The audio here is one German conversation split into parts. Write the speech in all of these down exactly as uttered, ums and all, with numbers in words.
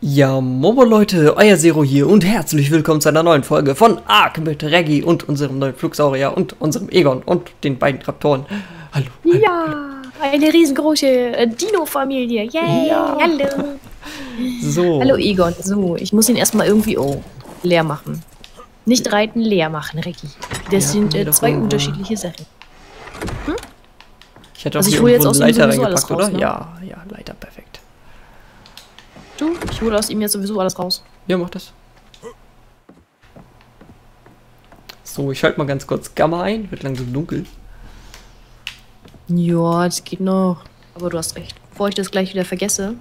Ja, Momo Leute, euer Zero hier und herzlich willkommen zu einer neuen Folge von Ark mit Reggie und unserem neuen Flugsaurier und unserem Egon und den beiden Raptoren. Hallo. hallo ja, hallo. Eine riesengroße äh, Dino-Familie. Yay, ja. Hallo. So. Hallo Egon. So, ich muss ihn erstmal irgendwie oh, leer machen. Nicht reiten, leer machen, Reggie. Das ja, sind äh, zwei unterschiedliche Sachen. Hm? Ich hätte auch also ich hier hole jetzt aus Leiter ihm sowieso reingepackt, alles raus, oder? ne? Ja, ja, Leiter, perfekt. Du, ich hole aus ihm jetzt sowieso alles raus. Ja, mach das. So, ich schalte mal ganz kurz Gamma ein. Wird langsam dunkel. Ja, das geht noch. Aber du hast recht. Bevor ich das gleich wieder vergesse.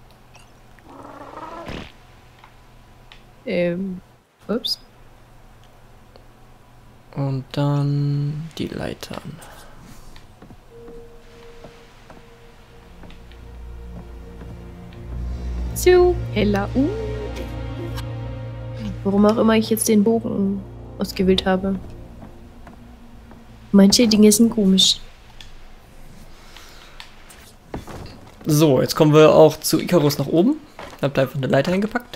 Ähm, ups. Und dann die Leitern. So, heller. Uh. Warum auch immer ich jetzt den Bogen ausgewählt habe. Manche Dinge sind komisch. So, jetzt kommen wir auch zu Icarus nach oben. Habt einfach eine Leiter hingepackt.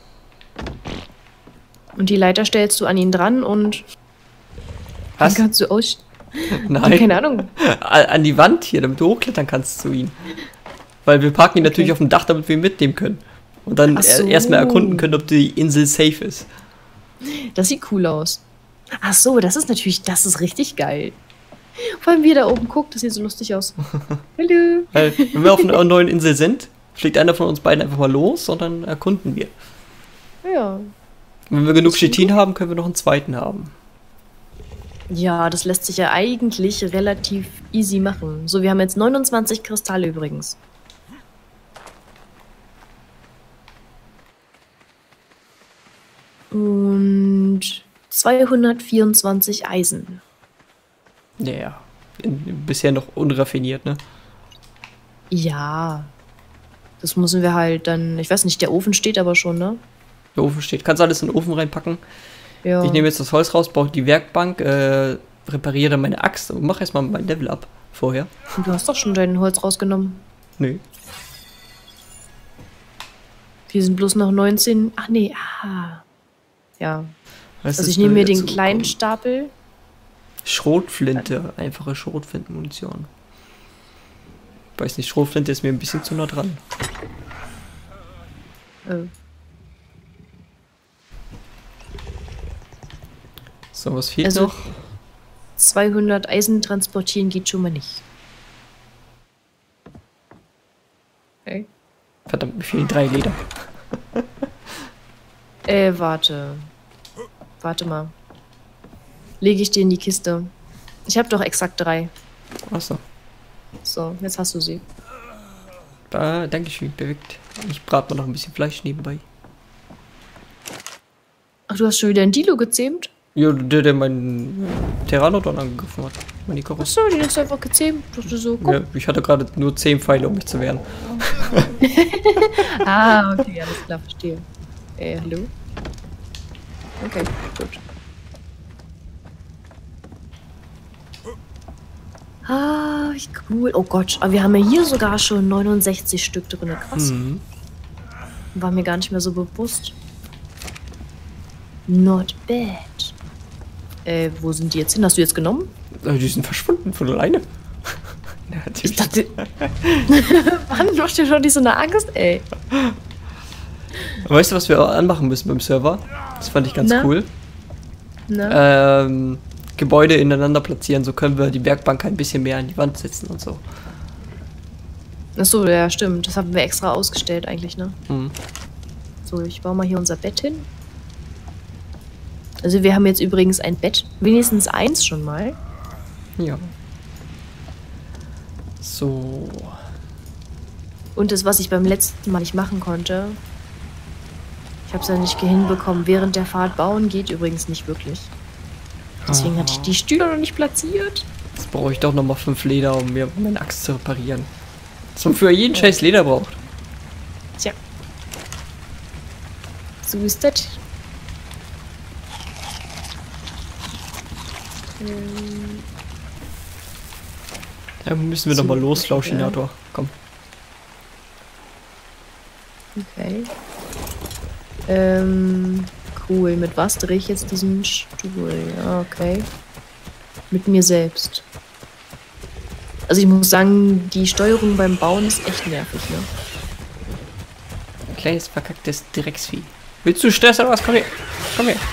Und die Leiter stellst du an ihn dran und Was? dann kannst du aus... Nein. Keine Ahnung. An die Wand hier, damit du hochklettern kannst zu ihm. Weil wir parken ihn Okay. natürlich auf dem Dach, damit wir ihn mitnehmen können. Und dann so. erstmal erkunden können, ob die Insel safe ist. Das sieht cool aus. Ach so, das ist natürlich, das ist richtig geil. Vor allem, wie er da oben guckt, das sieht so lustig aus. Hallo. Weil, wenn wir auf einer neuen Insel sind, fliegt einer von uns beiden einfach mal los und dann erkunden wir. Ja. Wenn wir genug Chitin haben, können wir noch einen zweiten haben. Ja, das lässt sich ja eigentlich relativ easy machen. So, wir haben jetzt neunundzwanzig Kristalle übrigens. Und zweihundertvierundzwanzig Eisen. Ja, ja. In- Bisher noch unraffiniert, ne? Ja. Das müssen wir halt dann, ich weiß nicht, der Ofen steht aber schon, ne? Der Ofen steht. Kannst alles in den Ofen reinpacken. Ja. Ich nehme jetzt das Holz raus, baue die Werkbank, äh, repariere meine Axt und mache erstmal mein Level up vorher. Du hast doch schon dein Holz rausgenommen. Nö. Wir sind bloß noch neunzehn. Ach nee, ah. Ja. Was Also ist ich nehme mir dazu den kleinen gekommen? Stapel. Schrotflinte, einfache Schrotflintenmunition. Weiß nicht, Schrotflinte ist mir ein bisschen zu nah dran. Äh, So, was fehlt Also- noch? zweihundert Eisen transportieren geht schon mal nicht. Okay. Verdammt, mir fehlen drei Leder. Äh, warte. Warte mal. Lege ich dir in die Kiste. Ich habe doch exakt drei. Achso, So, jetzt hast du sie. da, danke schön, perfekt. Ich brate mal noch ein bisschen Fleisch nebenbei. Ach, du hast schon wieder ein Dilo gezähmt? Ja, der, der meinen Pteranodon angegriffen hat. Mein Ach Icarus. so, den hast du einfach gezähmt. Ich dachte so, guck. Ja, ich hatte gerade nur zehn Pfeile, um mich zu wehren. Ah, okay, alles klar, verstehe. Äh, hallo? Okay, gut. Ah, wie cool. Oh Gott, aber wir haben ja hier sogar schon neunundsechzig Stück drin. Krass. Mhm. War mir gar nicht mehr so bewusst. Not bad. Äh, wo sind die jetzt hin? Hast du jetzt genommen? Also die sind verschwunden von alleine. Ja, Ich natürlich. dachte... Mann, macht dir schon nicht so eine Angst, ey. Weißt du, was wir anmachen müssen beim Server? Das fand ich ganz Na? cool. Na? Ähm, Gebäude ineinander platzieren, so können wir die Werkbank ein bisschen mehr an die Wand setzen und so. Achso, ja, stimmt. Das haben wir extra ausgestellt eigentlich, ne? Mhm. So, ich baue mal hier unser Bett hin. Also wir haben jetzt übrigens ein Bett. Wenigstens eins schon mal. Ja. So. Und das, was ich beim letzten Mal nicht machen konnte. Ich habe es ja nicht hinbekommen. Während der Fahrt bauen geht übrigens nicht wirklich. Deswegen hatte ich die Stühle noch nicht platziert. Jetzt brauche ich doch nochmal fünf Leder, um mir meine Axt zu reparieren. Was man für jeden Scheiß Leder braucht. Tja. So ist das. Ähm, Da müssen wir So, nochmal los, ja. Flauschinator. Komm. Okay. Ähm, cool. Mit was drehe ich jetzt diesen Stuhl? Ja, okay. Mit mir selbst. Also ich muss sagen, die Steuerung beim Bauen ist echt nervig, ne? Kleines verkacktes Drecksvieh. Willst du Stress oder was? Komm her. Komm her.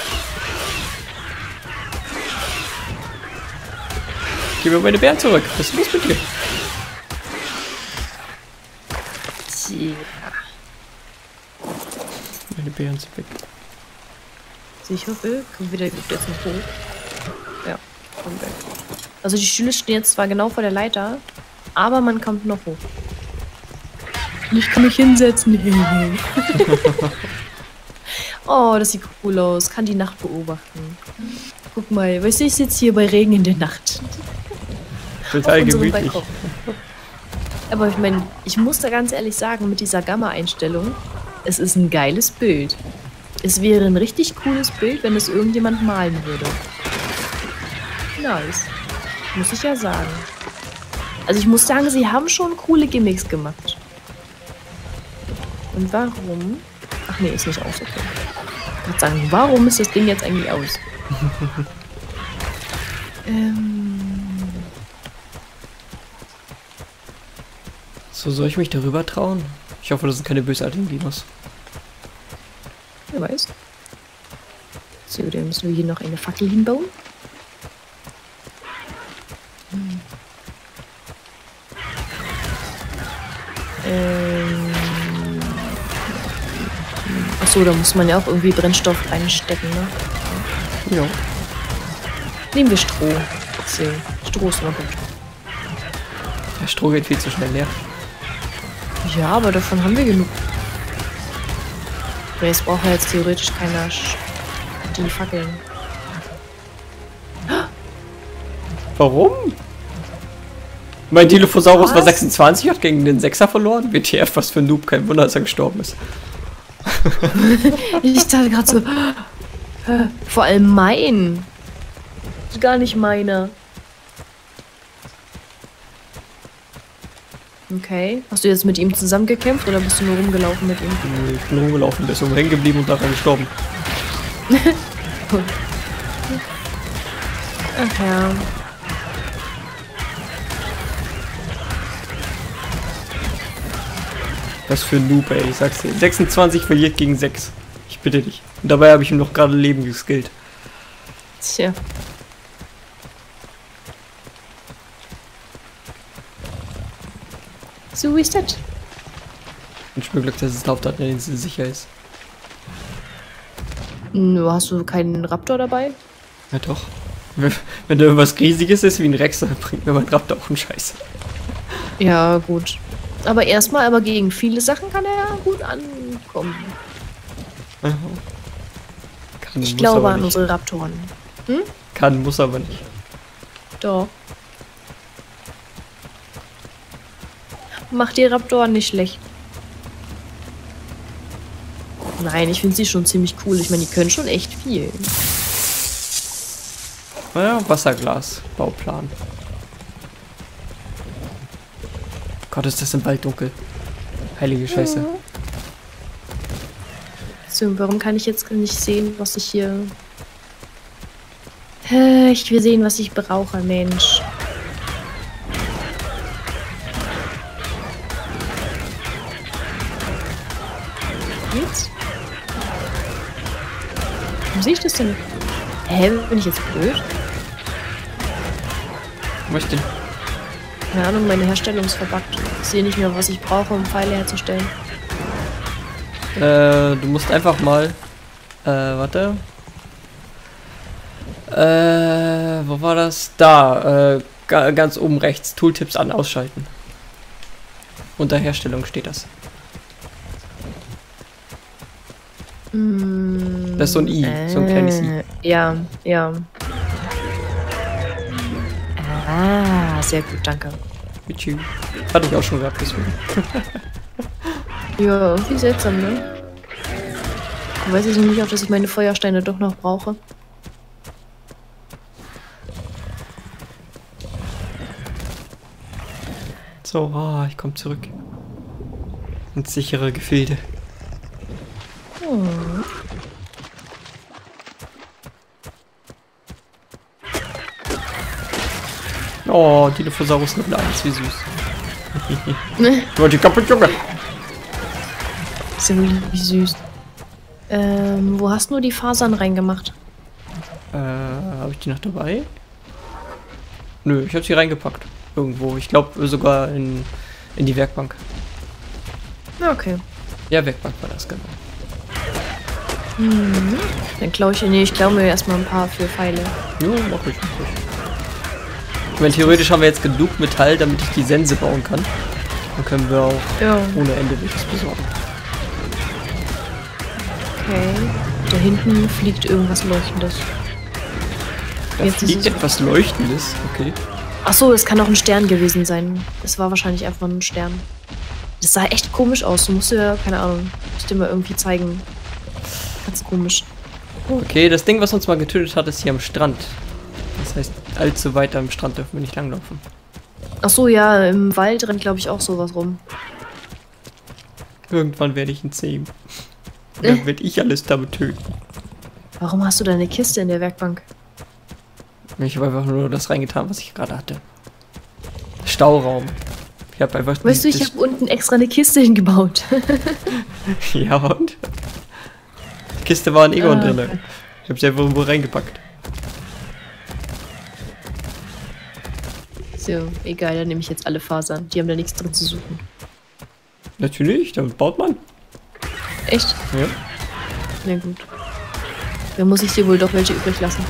Gib mir meine Bären zurück. Was ist los mit dir? Tja. Meine Bären sind weg. Ich hoffe, kommt wieder gut jetzt nicht hoch. Ja, kommt weg. Also die Stühle stehen jetzt zwar genau vor der Leiter, aber man kommt noch hoch. Ich kann mich hinsetzen. Oh, das sieht cool aus. Kann die Nacht beobachten. Guck mal, weißt du, ich sitze hier bei Regen in der Nacht. Total gemütlich. Aber ich meine, ich muss da ganz ehrlich sagen, mit dieser Gamma-Einstellung, es ist ein geiles Bild. Es wäre ein richtig cooles Bild, wenn es irgendjemand malen würde. Nice. Muss ich ja sagen. Also ich muss sagen, sie haben schon coole Gimmicks gemacht. Und warum? Ach nee, ist nicht aus, okay. Ich würde sagen, warum ist das Ding jetzt eigentlich aus? ähm... So, soll ich mich darüber trauen? Ich hoffe, das sind keine bösartigen Dinos. Wer weiß. So, dann müssen wir hier noch eine Fackel hinbauen. Hm. Ähm... Achso, da muss man ja auch irgendwie Brennstoff reinstecken, ne? Ja. Nehmen wir Stroh. So, Stroh ist immer gut. Der Stroh geht viel zu schnell leer. Ja, aber davon haben wir genug. Aber jetzt braucht ja jetzt theoretisch keiner die Fackeln. Warum? Mein Dilophosaurus Was? war sechsundzwanzig, hat gegen den Sechser verloren. W T F, was für ein Noob, kein Wunder, dass er gestorben ist. Ich dachte gerade so, vor allem mein. Gar nicht meiner. Okay. Hast du jetzt mit ihm zusammengekämpft oder bist du nur rumgelaufen mit ihm? Ich bin rumgelaufen, der ist oben hängen geblieben und daran gestorben. Ach ja. Was für ein Noob, ey, ich sag's dir. sechsundzwanzig verliert gegen sechs. Ich bitte dich. Und dabei habe ich ihm noch gerade Leben geskillt. Tja. So ist das. Ich bin Glück, dass es Laufdaten sicher ist. Nur hast du keinen Raptor dabei? Ja doch. Wenn da irgendwas Riesiges ist wie ein Rex, dann bringt mir mein Raptor auch einen Scheiß. Ja, gut. Aber erstmal, aber gegen viele Sachen kann er ja gut ankommen. Aha. Kann, Ich muss glaube aber an nicht. unsere Raptoren. Hm? Kann, muss aber nicht. Doch. Macht die Raptoren nicht schlecht. Nein, ich finde sie schon ziemlich cool. Ich meine, die können schon echt viel. Naja, Wasserglas, Bauplan. Gott, ist das im Wald dunkel. Heilige Scheiße. Ja. So, warum kann ich jetzt nicht sehen, was ich hier... Äh, Ich will sehen, was ich brauche, Mensch. Jetzt? Warum sehe ich das denn nicht? Hä, bin ich jetzt blöd? Was denn? Keine Ahnung, meine Herstellung ist verbuggt. Ich sehe nicht mehr, was ich brauche, um Pfeile herzustellen. Äh, du musst einfach mal. Äh, warte. Äh, wo war das? Da, äh, ga, ganz oben rechts. Tooltips an, ausschalten. Unter Herstellung steht das. Mm, Das ist so ein I, so ein kleines I. äh, Ja, ja. Ah, sehr gut, danke. Tschüss. Hatte ich auch schon gehabt, deswegen. Ja, irgendwie seltsam, ne? Ich weiß jetzt noch nicht, ob dass ich meine Feuersteine doch noch brauche. So, ah, ich komme zurück. Ins sichere Gefilde. Hm. Oh, Dilophosaurus Level eins, wie süß. Nur die kaputt, Junge. Ist ja wirklich süß. Ähm, wo hast du die Fasern reingemacht? Äh, habe ich die noch dabei? Nö, ich habe sie reingepackt. Irgendwo. Ich glaube sogar in, in die Werkbank. Okay. Ja, Werkbank war das, genau. Mhm. Dann klaue ich, nee, ich klaue mir erstmal ein paar für Pfeile. Jo, mach ich, mach ich. Ich meine, theoretisch haben wir jetzt genug Metall, damit ich die Sense bauen kann. Dann können wir auch Ja. ohne Ende welches besorgen. Okay. Da hinten fliegt irgendwas Leuchtendes. Da Jetzt ist fliegt es- etwas Leuchtendes, okay. Ach so, es kann auch ein Stern gewesen sein. Es war wahrscheinlich einfach ein Stern. Das sah echt komisch aus. Du musst dir, keine Ahnung, ich dir mal irgendwie zeigen. Ganz komisch. Okay, das Ding, was uns mal getötet hat, ist hier am Strand. Das heißt, allzu weit am Strand dürfen wir nicht langlaufen. Ach so, ja, im Wald rennt, glaube ich, auch sowas rum. Irgendwann werde ich ihn sehen. Dann werde ich alles damit töten. Warum hast du deine Kiste in der Werkbank? Ich habe einfach nur das reingetan, was ich gerade hatte. Stauraum. Ich habe einfach... Weißt du, ich das- habe unten extra eine Kiste hingebaut. Ja, und? Die Kiste war in Egon Ah, drin. Ich habe sie einfach irgendwo reingepackt. So, egal, dann nehme ich jetzt alle Fasern. Die haben da nichts drin zu suchen. Natürlich, damit baut man. Echt? Ja. Na gut. Dann muss ich dir wohl doch welche übrig lassen.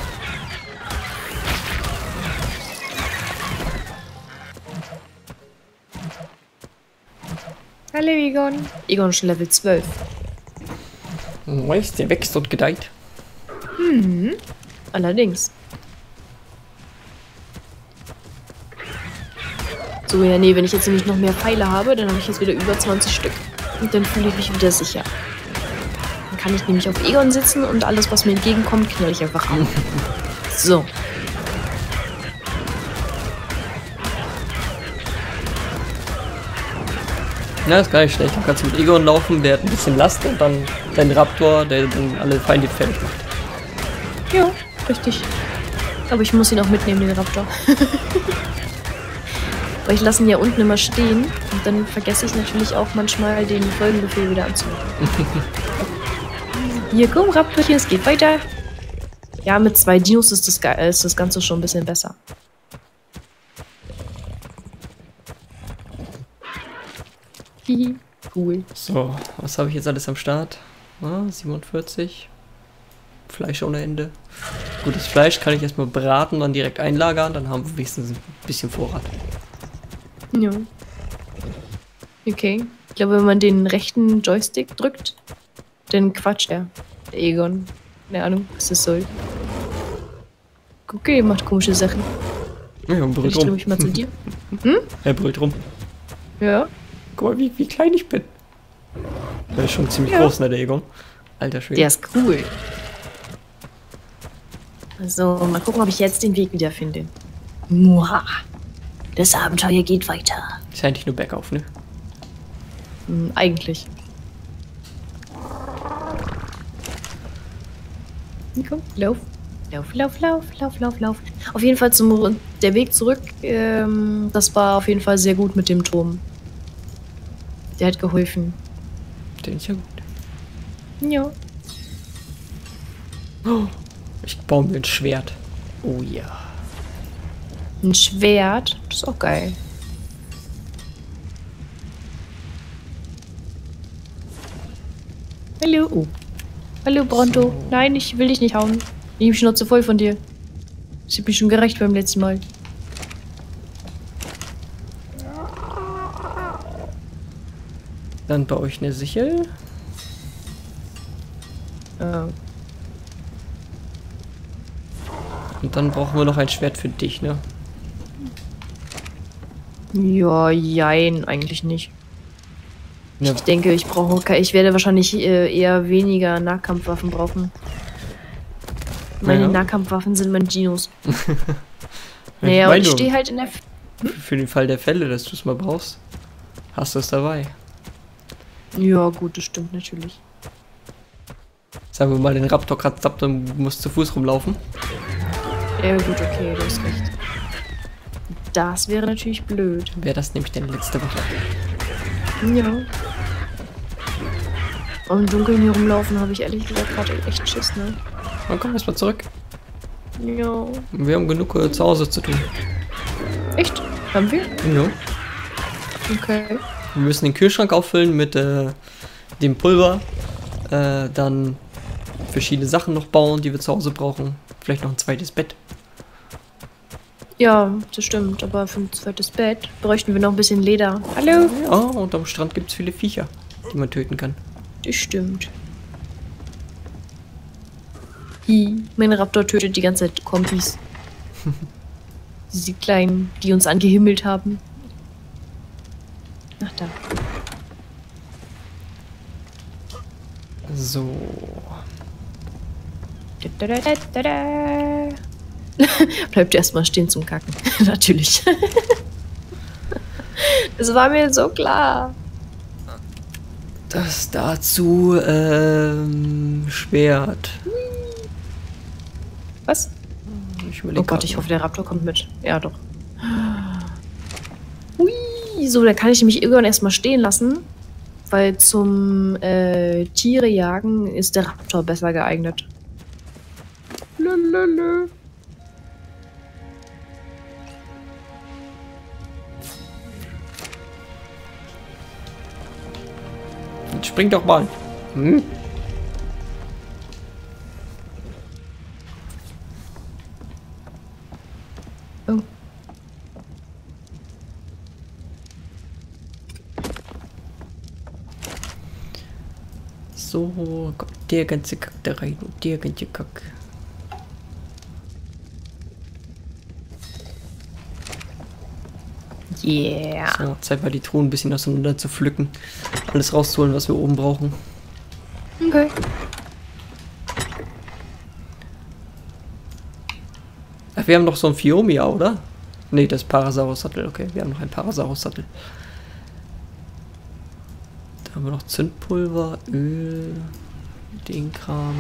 Hallo Egon. Egon ist schon Level zwölf. Weißt, der wächst und gedeiht. Allerdings. So, ja, nee, wenn ich jetzt nämlich noch mehr Pfeile habe, dann habe ich jetzt wieder über zwanzig Stück. Und dann fühle ich mich wieder sicher. Dann kann ich nämlich auf Egon sitzen und alles, was mir entgegenkommt, knall ich einfach ab. So. Na, ist gar nicht schlecht. Du kannst mit Egon laufen, der hat ein bisschen Last und dann dein Raptor, der dann alle Feinde fertig macht. Ja, richtig. Aber ich muss ihn auch mitnehmen, den Raptor. Weil ich lasse ihn ja unten immer stehen und dann vergesse ich natürlich auch manchmal den Folgenbefehl wieder anzumachen. Hier, komm, Raptorchen, es geht weiter. Ja, mit zwei Dinos ist das, ge- ist das Ganze schon ein bisschen besser. Hihi, cool. So, was habe ich jetzt alles am Start? Ah, siebenundvierzig. Fleisch ohne Ende. Gutes Fleisch kann ich erstmal braten, dann direkt einlagern, dann haben wir wenigstens ein bisschen Vorrat. Ja. Okay. Ich glaube, wenn man den rechten Joystick drückt, dann quatscht er. Der Egon. Keine Ahnung, was das soll. Okay, macht komische Sachen. Ja, und brüllt Ich drehe rum. mich mal zu dir. Er brüllt rum. Ja. Guck mal, wie, wie klein ich bin. Der ist schon ziemlich Ja. groß, ne, der Egon. Alter Schwede. Der ist cool. So, mal gucken, ob ich jetzt den Weg wiederfinde. Muha. Das Abenteuer geht weiter. Ist ja eigentlich nur bergauf, ne? Hm, eigentlich. Komm, lauf. Lauf, lauf, lauf, lauf, lauf, lauf. Auf jeden Fall zum der Weg zurück, ähm, das war auf jeden Fall sehr gut mit dem Turm. Der hat geholfen. Der ist ja gut. Ja. Oh, ich baue mir ein Schwert. Oh ja. Ein Schwert, das ist auch geil. Hallo. Oh. Hallo, Bronto. So. Nein, ich will dich nicht hauen. Ich hab die Schnauze voll von dir. Ich hab mich schon gerecht beim letzten Mal. Dann baue ich eine Sichel. Äh, Und dann brauchen wir noch ein Schwert für dich, ne? ja, jein, eigentlich nicht. Ja, Ich denke, ich brauche, ke- ich werde wahrscheinlich äh, eher weniger Nahkampfwaffen brauchen. Meine Ja. Nahkampfwaffen sind meine Dinos. ich Naja, und meine ich nur, stehe halt in der... F für den Fall der Fälle, dass du es mal brauchst, hast du es dabei. ja, gut, das stimmt natürlich. sagen wir mal, den Raptor kratzt ab, dann musst du zu Fuß rumlaufen. Ja gut, okay, du hast recht. Das wäre natürlich blöd. Wäre das nämlich deine letzte Wache. Ja. Und im Dunkeln hier rumlaufen habe ich ehrlich gesagt gerade echt Schiss, ne? Dann kommen wir erstmal zurück. Ja. Wir haben genug äh, zu Hause zu tun. Echt? Haben wir? Ja. Okay. Wir müssen den Kühlschrank auffüllen mit äh, dem Pulver. Äh, dann verschiedene Sachen noch bauen, die wir zu Hause brauchen. Vielleicht noch ein zweites Bett. Ja, das stimmt. Aber für ein zweites Bett bräuchten wir noch ein bisschen Leder. Hallo? Ja, und am Strand gibt es viele Viecher, die man töten kann. Das stimmt. Hi. Mein Raptor tötet die ganze Zeit Kompis. Diese kleinen, die uns angehimmelt haben. Ach da. So. Da, da, da, da, da. Bleibt erstmal stehen zum Kacken. Natürlich. Das war mir so klar. Das dazu ähm, Schwert. Was? Ich Oh Gott, ich hoffe, der Raptor kommt mit. Ja, doch. Hui, so, da kann ich mich irgendwann erstmal stehen lassen, weil zum äh, Tiere jagen ist der Raptor besser geeignet. Lululul. Spring doch mal. Hm? Oh. So, kommt der ganze Kack da rein und der ganze Kack. Yeah. So, Zeit mal die Truhen ein bisschen auseinander zu pflücken. Alles rauszuholen, was wir oben brauchen. Okay. Ach, wir haben noch so ein Fiomia, oder? Ne, das Parasaurus-Sattel. Okay, wir haben noch ein Parasaurus-Sattel. Da haben wir noch Zündpulver, Öl, den Kram.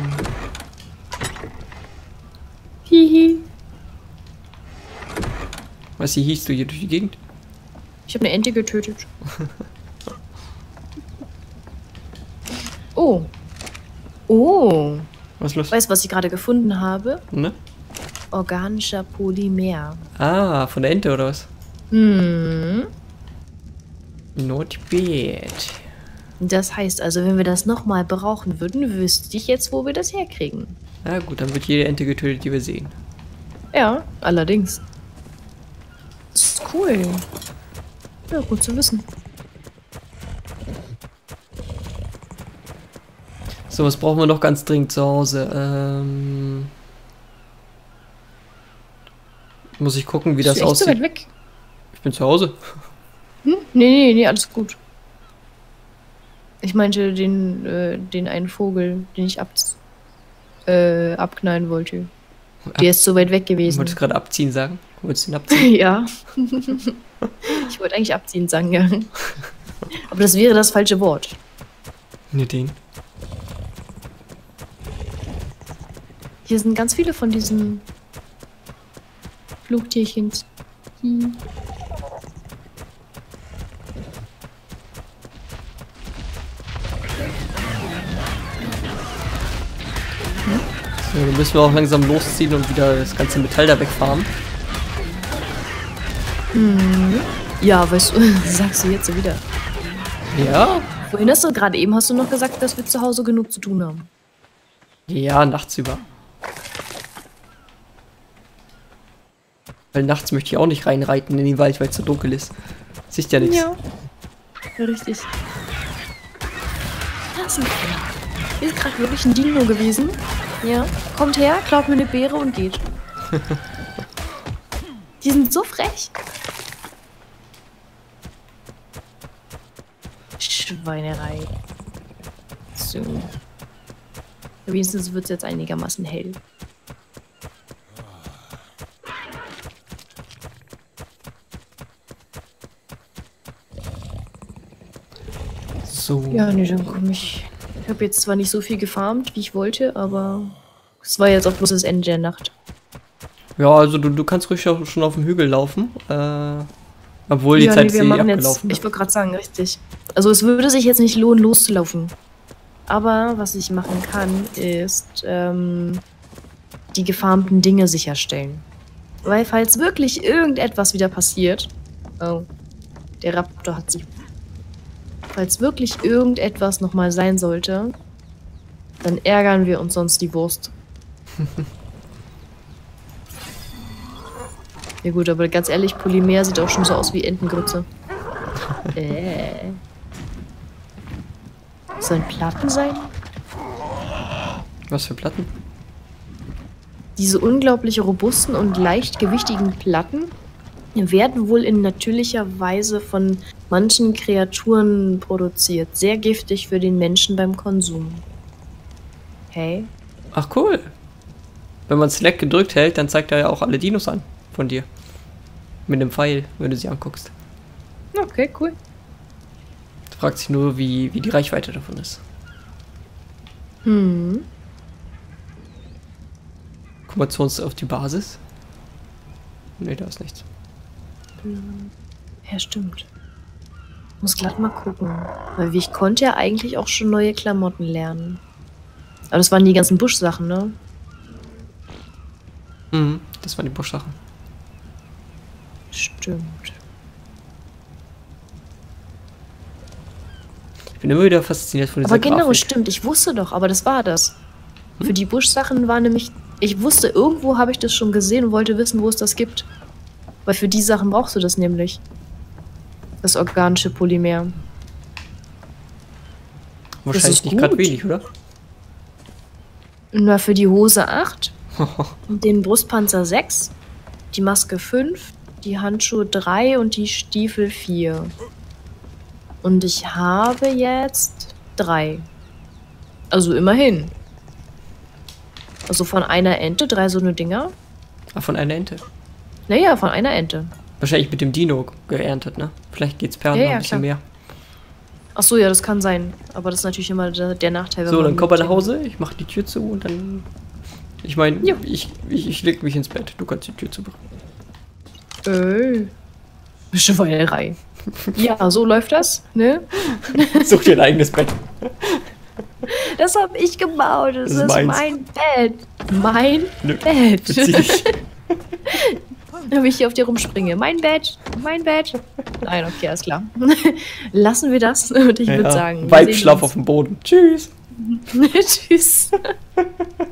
Hihi. Was, hier hieß du hier durch die Gegend? Ich habe eine Ente getötet. Oh. Oh. Was ist los? Weißt du, was ich gerade gefunden habe? Ne? Organischer Polymer. Ah, von der Ente oder was? Hm. Not bad. Das heißt also, wenn wir das nochmal brauchen würden, wüsste ich jetzt, wo wir das herkriegen. Na gut, dann wird jede Ente getötet, die wir sehen. Ja, allerdings. Das ist cool. Ja, gut zu wissen. So, was brauchen wir noch ganz dringend zu Hause? Ähm, muss ich gucken, wie das Bist du echt so aussieht. weit weg? Ich bin zu Hause. Hm? Nee, nee, nee, alles gut. Ich meinte den, äh, den einen Vogel, den ich ab, äh, abknallen wollte. Der ist so weit weg Du gewesen. wolltest gerade abziehen sagen? Wolltest du ihn abziehen? Ja. Ich wollte eigentlich abziehen sagen, ja. Aber das wäre das falsche Wort. Ne, den. Hier sind ganz viele von diesen Flugtierchens. Hm. So, dann müssen wir auch langsam losziehen und wieder das ganze Metall da wegfahren. Mhm. Ja, weißt du, sagst du jetzt so wieder. Ja? Wohin hast du gerade eben? Hast du noch gesagt, dass wir zu Hause genug zu tun haben? Ja, nachts über. Weil nachts möchte ich auch nicht reinreiten in den Wald, weil es so dunkel ist. Siehst ja nichts. Ja. Ja, richtig. Das ist Hier ist gerade wirklich ein Dino gewesen. Ja. Kommt her, klaut mir eine Beere und geht. Die sind so frech. Schweinerei. So. Wenigstens wird es jetzt einigermaßen hell. So. Ja, nee, dann komme ich Ich habe jetzt zwar nicht so viel gefarmt, wie ich wollte, aber es war jetzt auch bloß das Ende der Nacht. Ja, also du, du kannst ruhig auch schon auf dem Hügel laufen. Äh, obwohl die Ja, Zeit nee, ist wir eh machen jetzt, abgelaufen. ich wollte gerade sagen, richtig. Also es würde sich jetzt nicht lohnen, loszulaufen. Aber was ich machen kann, ist ähm, die gefarmten Dinge sicherstellen. Weil falls wirklich irgendetwas wieder passiert... Oh, der Raptor hat sich... Falls wirklich irgendetwas nochmal sein sollte, dann ärgern wir uns sonst die Wurst. Ja gut, aber ganz ehrlich, Polymer sieht auch schon so aus wie Entengrütze. äh. Sollen Platten sein? Was für Platten? Diese unglaublich robusten und leichtgewichtigen Platten werden wohl in natürlicher Weise von manchen Kreaturen produziert. Sehr giftig für den Menschen beim Konsum. Hey? Ach cool. Wenn man Select gedrückt hält, dann zeigt er ja auch alle Dinos an von dir. Mit dem Pfeil, wenn du sie anguckst. Okay, cool. Du fragst dich nur, wie, wie die Reichweite davon ist. Hm. Guck mal zu uns auf die Basis. Ne, da ist nichts. Ja, stimmt. Muss glatt mal gucken. Weil ich konnte ja eigentlich auch schon neue Klamotten lernen. Aber das waren die ganzen Buschsachen, ne? Mhm, das waren die Buschsachen. Stimmt. Ich bin immer wieder fasziniert von dieser Aber genau, Grafik. stimmt. Ich wusste doch, aber das war das. Hm? Für die Buschsachen war nämlich... Ich wusste, irgendwo habe ich das schon gesehen und wollte wissen, wo es das gibt. Weil für die Sachen brauchst du das nämlich. Das organische Polymer. Wahrscheinlich nicht gerade wenig, oder? Na, für die Hose acht, den Brustpanzer sechs, die Maske fünf, die Handschuhe drei und die Stiefel vier. Und ich habe jetzt drei. Also immerhin. Also von einer Ente drei so eine Dinger. Ah, von einer Ente. Naja, von einer Ente. Wahrscheinlich mit dem Dino geerntet, ne? Vielleicht geht's per Hand Ja, noch ja, ein bisschen klar. mehr. Ach so, ja, das kann sein. Aber das ist natürlich immer der, der Nachteil. wenn So, man dann komm mal mit nach dem- Hause, ich mach die Tür zu und dann... Ich meine, Jo. ich, ich, ich leg mich ins Bett, du kannst die Tür zumachen. Äh. Schweinerei. Ja, so läuft das, ne? Such dir ein eigenes Bett. Das hab ich gebaut. Das, Das ist ist meins. mein Bett. Mein Nö, Bett. Bezieh dich. Wenn ich hier auf dir rumspringe. Mein Bett. Mein Bett. Nein, okay, alles klar. Lassen wir das. Und ich würde sagen, wir Weib, sehen schlaf uns. auf dem Boden. Tschüss. Tschüss.